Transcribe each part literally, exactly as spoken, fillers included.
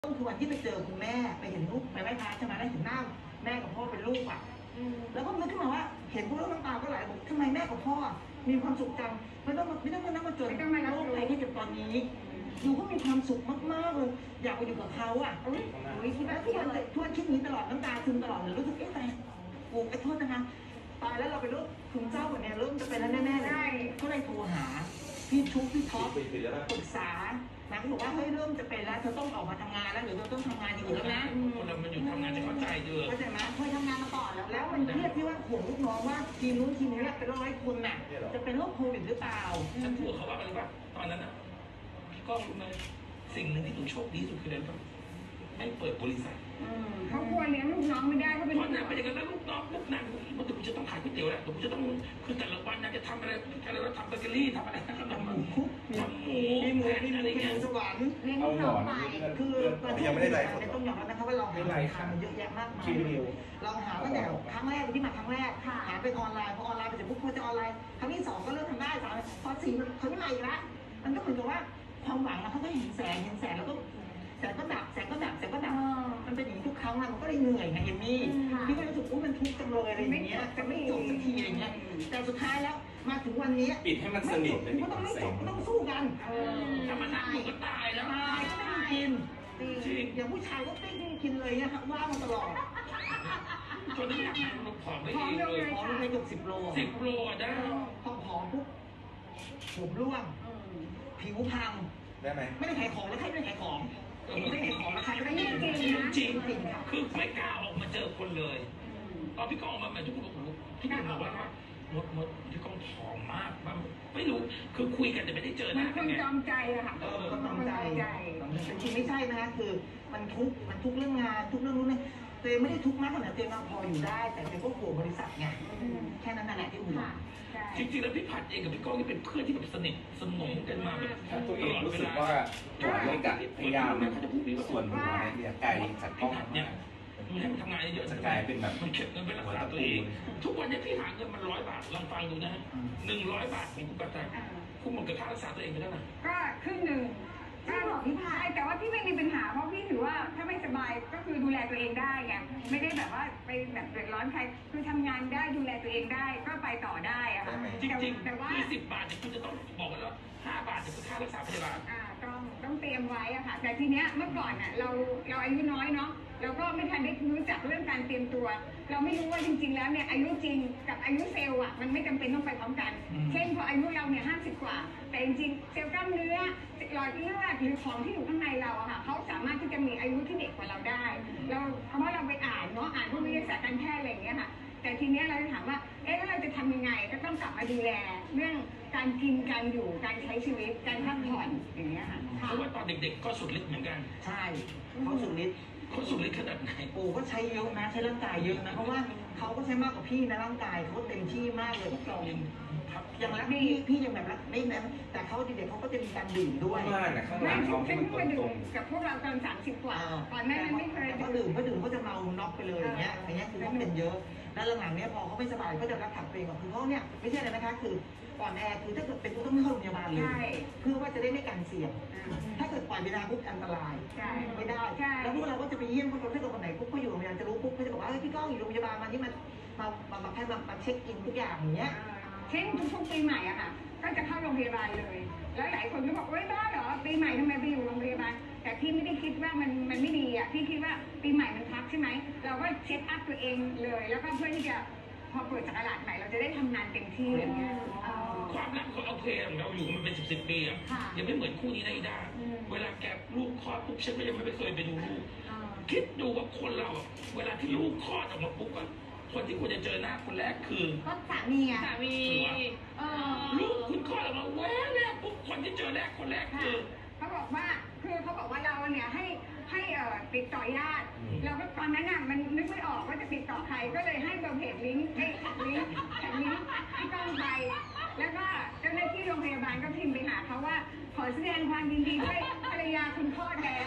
ต้องคือวันที่ไปเจอคุณแม่ไปเห็นลูกไปไหว้พระใช่ไหมแล้วเห็นหน้าแม่กับพ่อเป็นลูกอ่ะแล้วก็นึกขึ้นมาว่าเห็นพวกลูกน้ำตาก็ไหลบอกทำไมแม่กับพ่อมีความสุขจังไม่ต้องไม่ต้องมานั่งมาจนโรคภัยที่เจ็บตอนนี้อยู่ก็มีความสุขมากๆเลยอยากไปอยู่กับเขาอ่ะอุ้ยอุ้ยคิดว่าทุกวันทุกวันคิดนี้ตลอดน้ำตาซึมตลอดเลยรู้สึกเอ๊ะแต่โอ้ไอ้โทษนะคะตายแล้วเราเป็นโรคซึมเศร้าแบบนี้เริ่มจะเป็นแล้วแน่ๆเลยก็เลยโทรหาพี่ชุบพี่ท็อปปรึกษานางก็บอกว่าเฮ้ยเริ่มจะเป็นแล้วเธอต้องออกมาทำงานแล้วเดี๋ยวเธอต้องทำงานอย่างอื่นแล้วนะคนเรามันหยุดทำงานจะเข้าใจเดือดเข้าใจไหมเคยทำงานมาก่อนแล้วแล้วมันเครียดที่ว่าห่วงลูกน้องว่าทีมนู้นทีมนี้เป็นร้อยคนน่ะจะเป็นโรคโควิดหรือเปล่าฉันพูดเขาว่าอะไรป่ะตอนนั้นอ่ะพี่ก้องรู้ไหมสิ่งหนึ่งที่หนูโชคดีสุดคืออะไรป่ะให้เปิดบริษัทเขาควรเลี้ยงลูกน้องไม่ได้เขาเป็นเพราะนางเป็นอย่างนั้นแล้วลูกน้องลูกนางมันถึงจะต้องขายก๋วยเตี๋ยวแหละถึงจะต้องคือแต่ละวันนางจะทำอะไรอะไรเราทำเบเกอรี่ทำอะไรทำหมูคุกทำหมูมีหมูมีหมูมีหมูสวรรค์เลี้ยงลูกน้องไปคือตอนที่ยังไม่ได้ไลฟ์ต้องยอมรับนะคะว่าเราหาทางเยอะแยะมากมายเราหาตั้งแต่ครั้งแรกที่มาครั้งแรกหาเป็นออนไลน์พอออนไลน์ไปเสร็จปุ๊บพอจะออนไลน์ครั้งที่สองก็เริ่มทำได้สามพอสี่เขาไม่มาอีกแล้วมันก็เหมือนกับว่าความหวังเราเขาก็เห็นแสงเห็นแสงแล้วก็แสงก็ดับแสงก็ดับแสงก็ดับมันเป็นอย่างนี้ทุกครั้งมันก็เลยเหนื่อยไงเอมมี่พี่ก็รู้สึกว่ามันทุกข์จังเลยอะไรอย่างเงี้ยจะไม่จบสักทีอะไรเงี้ยแต่สุดท้ายแล้วมาถึงวันนี้ปิดให้มันสนิทเลยก็ต้องไม่จบต้องสู้กันถ้ามันนั่งอยู่ก็ตายแล้วตายก็ไม่กินจริงอย่างผู้ชายก็ไม่กินเลยนะครับว่ามาตลอดจนน้ำหนักมันผอมไปเองเลยผอมไปเกือบสิบโลสิบโลได้พอผอมปุ๊บผมร่วงผิวพังได้ไหมไม่ได้ขายของแล้วใครไม่ได้ขายของไม่ได้ขายของแล้วใครไม่ได้จริงจริงคือไม่กล้าออกมาเจอคนเลยตอนพี่ก้องออกมาทุกคนบอกพี่ก้องบอกว่าหมดหมดพี่ก้องผอมมากไม่รู้คือคุยกันแต่ไม่ได้เจอหน้ากันไงจอมใจอะค่ะเออจอมใจจริงไม่ใช่นะคือมันทุกมันทุกเรื่องงานทุกเรื่องนู้นเนี่ยตัวเองไม่ได้ทุกข์มากขนาดตัวเองพออยู่ได้แต่ตัวเองก็ห่วงบริษัทไงแค่นั้นแหละที่ห่วงจริงๆแล้วพี่ผัดเองกับพี่ก้องนี่เป็นเพื่อนที่แบบสนิทสนมกันมาแบบตัวเองรู้สึกว่าตัวเองกับพยายามส่วนหัวเนี่ยไกลจากกล้องเนี่ยมันให้มันทำงานเยอะจะกลายเป็นแบบมันเก็บเงินเป็นรักษาตัวเองทุกวันนี้พี่หาเงินมันร้อยบาทลองฟังดูนะหนึ่งร้อยบาทของคุณปัจจัยคุณหมดกับค่ารักษาตัวเองไปเท่าไหร่ก็ครึ่งหนึ่งก็บอกพี่พายแต่ว่าพี่ไม่มีปัญหาเพราะพี่ถือว่าถ้าไม่สบายก็คือดูแลตัวเองได้ไงไม่ได้แบบว่าไปแบบเดือดร้อนใครคือทำงานได้ดูแลตัวเองได้ก็ไปต่อได้อะค่ะจริงๆแต่ว่าคือสิบบาทเนี่ยคุณจะต้องบอกกันแล้วห้าบาทจะเป็นค่ารักษาพยาบาลอ่าต้องต้องเตรียมไว้อะค่ะแต่ทีเนี้ยเมื่อก่อนอ่ะเราเราอายุน้อยเนาะเราก็ไม่ทันได้รู้จักเรื่องการเตรียมตัวเราไม่รู้ว่าจริงๆแล้วเนี่ยอายุจริงกับอายุเซลล์อ่ะมันไม่จำเป็นต้องไปพร้อมกันเช่นพออายุเราเนี่ยห้าสิบกว่าแต่จริงๆเซลล์กล้ามเนื้อหลอดเลือดหรือของที่อยู่ข้างในเราอะค่ะเขาสามารถที่จะมีอายุที่เด็กกว่าเราได้เราเพราะว่าเราไปอ่านเนาะอ่านพวกวิทยาศาสตร์การแพทย์อะไรอย่างเงี้ยค่ะแต่ทีเนี้ยเราจะถามว่าเอ๊ะแล้วเราจะทำยังไงก็ต้องกลับมาดูแลเรื่องการกินการอยู่การใช้ชีวิตการพักผ่อนอย่างเงี้ยค่ะเพราะว่าตอนเด็กๆก็สุดฤทธิ์เหมือนกันใช่เขาสุดฤทธิ์เขาสุดฤทธิ์ขนาดไหนโอ้ก็ใช้เยอะนะใช้ร่างกายเยอะนะเพราะว่าเขาก็ใช้มากกว่าพี่นะร่างกายเขาเต็มที่มากเลยพวกเราอย่างรักพี่พี่ยังแบบรักไม่นะแต่เขาเด็กๆเขาก็จะมีการดื่มด้วยมากนะข้างหลังเขาเป็นคนดื่มกับพวกเราตอนสามสิบกว่าตอนนั้นไม่เคยเขาดื่มเขาดื่มเขาจะเมาน็อกไปเลยอย่างเงี้ยอย่างเงี้ยคือเขาเป็นเยอะแล้วหลังๆเนี้ยพอเขาไม่สบายเขาจะรักษาตัวเองก่อนคือเขาเนี่ยไม่ใช่อะไรนะคะคือก่อนแอร์คือถ้าเกิดเป็นต้องไม่เข้าโรงพยาบาลเลยเพื่อว่าจะได้ไม่กันเสี่ยงถ้าเกิดปล่อยเวลาปุ๊บอันตรายไม่ได้แล้วพวกเราก็จะไปเยี่ยมคนถ้าเกิดคนไหนปุ๊บเขาอยู่โรงพยาบาลจะรู้ปุ๊บเขาจะบอกว่าพี่ก้องอยู่โรงพยาบาลมานี่มามามามาแค่มาเช็คอินทุกอย่างอย่างเงี้ยเช่นทุกปีใหม่อะค่ะก็จะเข้าโรงพยาบาลเลยแล้วหลายคนก็บอกเอ้ยบ้าเหรอปีใหม่ทำไมไปอยู่โรงพยาบาลแต่พี่ไม่ได้คิดว่ามันมันไม่ดีอะพี่คิดว่าปีใหม่มันพักใช่ไหมเราก็เช็คอัพตัวเองเลยแล้วก็เพื่อที่จะพอเปิดศักราชใหม่เราจะได้ทำงานเต็มที่อย่างเงี้ยความรักเขาเอาเพลงเราอยู่มันเป็นสิบสิบปีอะยังไม่เหมือนคู่นี้นะอีดาเวลาแกลูกคลอดปุ๊บฉันก็ยังไม่เคยไปดูลูกคิดดูว่าคนเราเวลาที่ลูกคลอดออกมาปุ๊บอะคนที่ควรจะเจอหน้าคนแรกคือก็สามีอะสามีลูกคุณคลอดออกมาแวะแรกปุ๊บคนที่เจอแรกคนแรกคือเขาบอกว่าคือเขาบอกว่าเราเนี่ยให้ให้เอ่อติดต่อญาติเราก็ตอนนั้นน่ะมันนึกไม่ออกว่าจะติดต่อใครก็เลยให้เบอร์เพจลิงก์ไอ้ลิงก์แผ่นลิงก์ที่ต้องไปแล้วก็เจ้าหน้าที่โรงพยาบาลก็พิมพ์ไปหาเขาว่าขอแสดงความยินดีด้วยภรรยาคุณคลอดแล้ว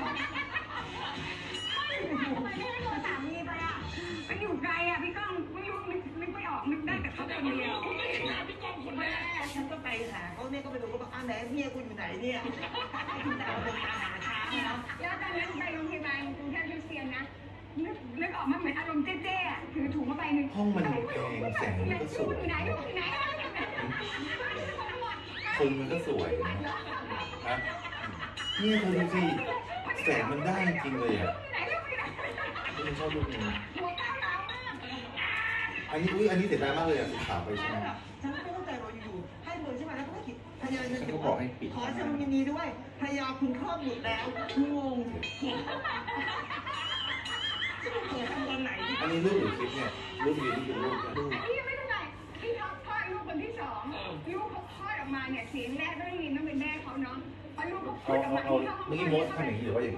ทำไมไม่ให้โทรสามีไปอ่ะมันอยู่ไกลอ่ะพี่ก้องไม่รู้นึกไม่ออกนึกได้แต่เขาคนเดียวคุณไม่เห็นหน้าพี่ก้องคนแรกฉันก็ไปหาเขาเนี่ยก็ไปดูก็บอกอ้าวไหนเมียกูอยู่ไหนเนี่ยคุณดาวเดินตามหาช้างเนาะแล้วตอนนั้นไปโรงพยาบาลกรุงเทพคริสเตียนนะนึกนึกออกมาเหมือนอารมณ์เจ๊ๆถือถุงมาใบหนึ่งห้องมันแพงแสงมันก็สวยอยู่ไหนอยู่ไหนคนมันก็สวยนะนี่เธอดูสิแสงมันได้จริงเลยอ่ะฉันชอบรูปนี้อันนี้อุ้ยอันนี้เสียดายมากเลยอ่ะสีขาวไปใช่ไหมฉันไม่เข้าใจว่าอยู่ๆให้เบอร์ใช่ไหมแล้วก็ไม่คิดพยาฉันก็บอกให้ปิดขอแสดงยินดีด้วยพยาคุณคลอดบุตรแล้วงงจะเกิดทำตอนไหนอันนี้รูปหรือคลิปเนี่ยรูปนี้ที่เป็นรูปรูปพี่ไม่เป็นไรพี่ท็อปคลอดลูกคนที่สองลูกเขาคลอดออกมาเนี่ยเสียงแรกก็ได้ยินว่าเป็นแม่เขาเนาะพอลูกเขาคลเอาอดออกเอามาเอาเมื่อกี้โมดทำอย่างนี้หรือว่าอย่างนี้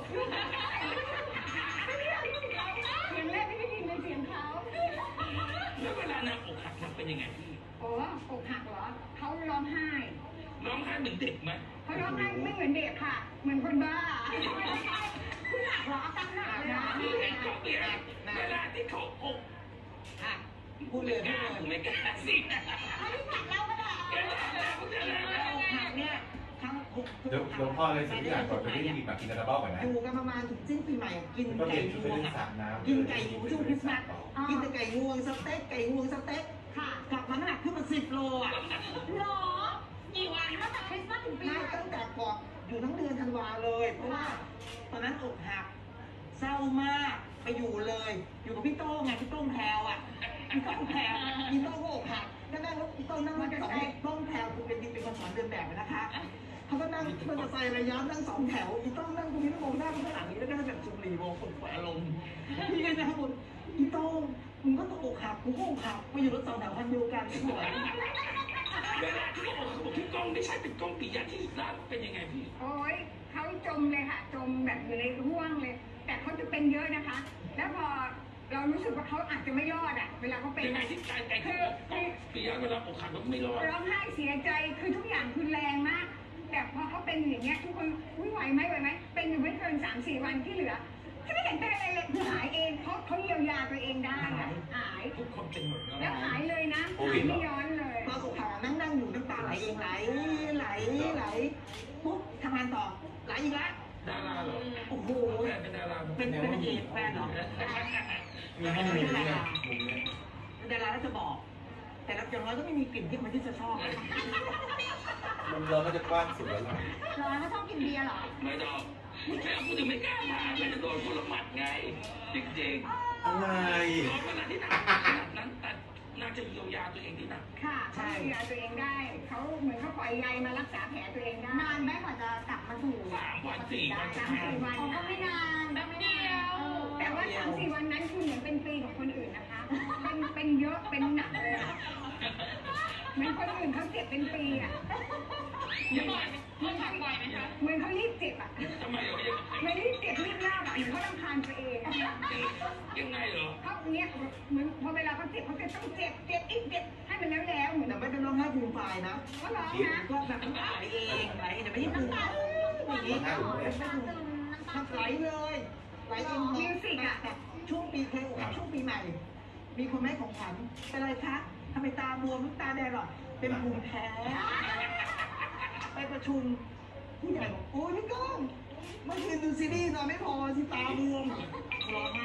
เสียงแรกไม่ได้ยินเป็นเสียงเขาแล้วเวลานางอกหักมันเป็นยังไงพี่โอ้อกหักเหรอเขาร้องไห้ร้องไห้เหมือนเด็กไหมเขาร้องไห้ไม่เหมือนเด็กค่ะ เหมือนคนบ้าคุณหักเหรอตั้งหักเลยนะพี่เห็นเขาเปลี่ยนเวลาที่เขาอกอ่ะพูดเลยกพูดล้าเลยไม่กล้าสิอันนี้หักแล้วก็ได้แกแล้วพวกเธอแล้วหักเนี่ยทั้งหกเดี๋ยวเดี๋ยวพ่อเลยสิ่งที่อยากก่อนไปที่กินแบบกินกระเบ้าก่อนนะอยู่กันประมาณถึงสิ้นปีใหม่กินก็เรีไก่ยนชุดงไปวงเล่นสระน้ำกินไก่งวงช่วงคริสต์มาสกินแต่ไก่งวงสเต็กไก่งวงสเต็กค่ะกลับมาน้ำหนักขึ้นมาสิบโลอ่ะหรอกี่วันตั้งแต่คริสต์มาสถึงปีน่าใหม่ตั้งแต่ก่อนอยู่ทั้งเดือนธันวาเลย เพราะว่าตอนนั้นอกหักเศร้ามากไปอยู่เลย อยู่กับพี่โต้งไงพี่โต้งแพรวอ่ะพี่โต้งแพรวพี่โต้งก็อกหักก็นั่งรถพี่โต้งนั่งรถสองโต้งแพรวคือเป็นเป็นคนสอนเดินแบบนะคะเขาก็นั่งมอเตอร์ไซค์ระยะนั่งสองแถวพี่โต้งนั่งตรงนี้แล้วมองหน้าข้างหลังนี้แล้วก็แบบจุ่มหลีมองคนแฝงลงพี่ก็นะครับผมพี่โต้งมึงก็ต้องอกหักกูก็อกหักไปอยู่รถสองแถวคันเดียวกันสวยเวลาที่เขาบอกเขาบอกพี่ก้องไม่ใช่เป็นก้องปิยะที่ร้านเป็นยังไงพี่โอ้ยเขาจมเลยค่ะ จมแบบอยู่ในร่วงเลย แต่เขาจะเป็นเยอะนะคะ แล้วพอเรารู้สึกว่าเขาอาจจะไม่รอดอ่ะ เวลาเขาเป็นยังไงที่การไก่คือก้องปิยะเวลาอกหักมันไม่รอดร้องไห้เสียใจคือทุกอย่างคือแรงมาก แต่พอเขาเป็นอย่างเงี้ยทุกคนอุ้ยไหวไหมไหวไหมเป็นอยู่ไม่เกินสามสี่วันที่เหลือจะไม่เห็นเป็นอะไรเลยคือหายเองเขาเขาเยียวยาตัวเองได้อะหายทุกคนเป็นหมดแล้วแล้วหายเลยนะหายไม่ย้อนเลยตอนอกหักนั่งนั่งอยู่น้ำตาไหลเองไหลไหลไหลปุ๊บทำงานต่อไหลอีกแล้วดาราเหรอโอ้โหแฟนเป็นดาราเป็นเป็นเอกแฟนเหรอมีห้องมุมนี้นะมุมนี้ดาราแล้วจะบอก แต่ละอย่างน้อยก็ไม่มีกลิ่นที่มันที่จะชอบมุมเราก็จะกว้างสุดแล้วล่ะร้อนก็ต้องกินเบียร์เหรอไม่ต้องแฟนกูถึงไม่กล้าถามเลยจะโดนคนละหมัดไงจริงๆอะไรเวลาที่นางขนาดนั้นแต่นางจะเยียวยาตัวเองที่หนักค่ะเขาเยียวยาตัวเองได้เขาเหมือนเขาปล่อยใยมารักษาแผลตัวเองได้นานไหมกว่าจะกลับมาสู่สามวันสี่วันสามสี่วันก็ไม่นานแป๊บเดียวแต่ว่าสามสี่วันนั้นคือเหมือนเป็นปีของคนอื่นนะคะเป็นเป็นเยอะเป็นหนักเลยอะเหมือนคนอื่นเขาเจ็บเป็นปีอ่ะยังไงเหมือนเขาบ่อยไหมคะเหมือนเขารีบเจ็บอ่ะทำไมเหรอเหมือนรีบเจ็บรีบเล่าอ่ะเหมือนเขารำคาญตัวเองอะยังไงเหรอเขาเนี้ยเหมือนพอเวลาเขาเจ็บเขาจะต้องเจ็บเจ็บอีกเจ็บให้มันแล้วแล้วเหมือนแต่ไม่เป็นร้องไห้ฟูมฟายนะเขาร้องนะก็แบบน้ำตาไหลเองไหลแต่ไม่ใช่ฟูมฟายอย่างนี้น้ำไหลเลยไหลเองแต่ช่วงปีเคยอกหักช่วงปีใหม่ มีคนให้ของขวัญเป็นอะไรคะทำไมตาบวมตาแดงหรอเป็นภูมิแพ้ไปประชุมผู้ใหญ่บอกโอ้ยพี่ก้องเมื่อคืนดูซีรีส์นอนไม่พอสิตาบวมร้องไห้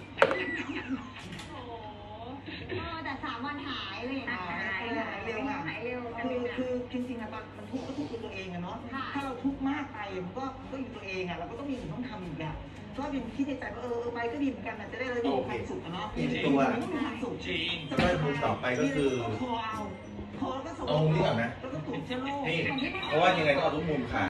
แต่สามวันหายเลยหายหายเร็วค่ะหายเร็วคือคือจริงๆอะตอนมันทุกข์ก็ทุกข์ตัวเองอะเนาะถ้าเราทุกข์มากไปมันก็ก็อยู่ตัวเองอะเราก็ต้องมีสิ่งต้องทำอีกอะก็เป็นคิดในใจว่าเออไปก็ดีเหมือนกันจะได้เลยมีความสุขอะเนาะมีความสุขจริงแล้วก็มุมต่อไปก็คือคอเอาคอก็ส่งตรงนี้ก่อนนะแล้วก็ตุ่มเชื้อโรคนี่เพราะว่ายังไงก็เอาทุกมุมค่ะ